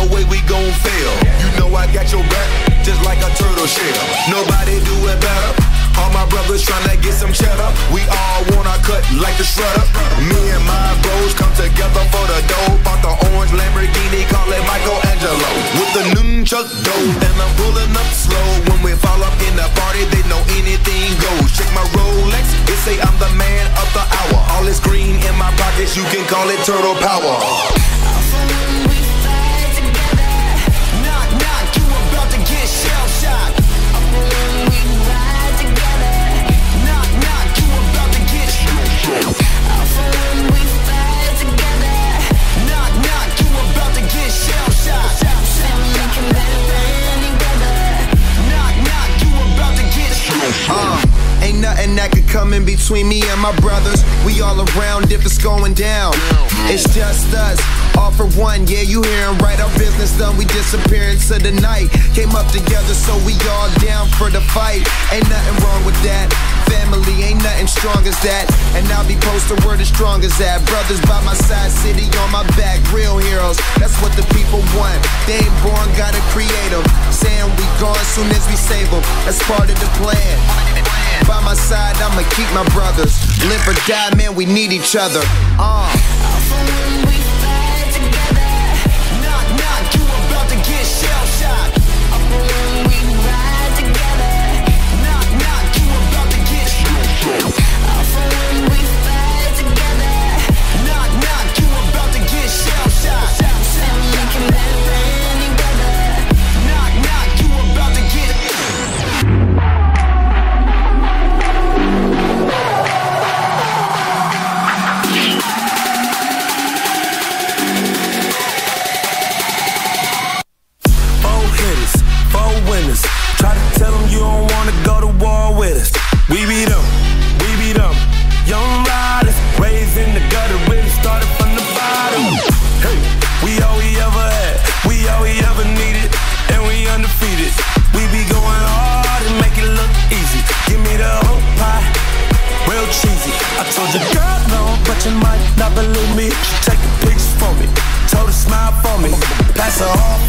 no way we gon' fail. You know I got your back, just like a turtle shell. Nobody do it better. All my brothers tryna get some cheddar. We all want our cut like the shredder. Me and my bros come together for the dough. Bought the orange Lamborghini, call it Michelangelo. With the nunchuck dough, and I'm pulling up slow. When we fall up in the party, they know anything goes. Check my Rolex, it say I'm the man of the hour. All this green in my pockets, you can call it turtle power. Ain't nothing that could come in between me and my brothers. We all around if it's going down. It's just us, all for one. Yeah, you hearin' right, our business done. We disappear into the night. Came up together, so we all down for the fight. Ain't nothing wrong with that. Family ain't nothing strong as that. And I'll be posted where the strongest at. Brothers by my side, city on my back. Real heroes, that's what the people want. They ain't born, gotta create them. Saying we gone soon as we save them. That's part of the plan. By my side, I'ma keep my brothers. Live or die, man, we need each other. Try to tell them you don't wanna go to war with us. We beat them, young riders, raised in the gutter, really started from the bottom. Hey, we all we ever had, we all we ever needed, and we undefeated. We be going hard and make it look easy. Give me the whole pie, real cheesy. I told your girl no, but you might not believe me. She taking pictures for me, told her smile for me, pass her off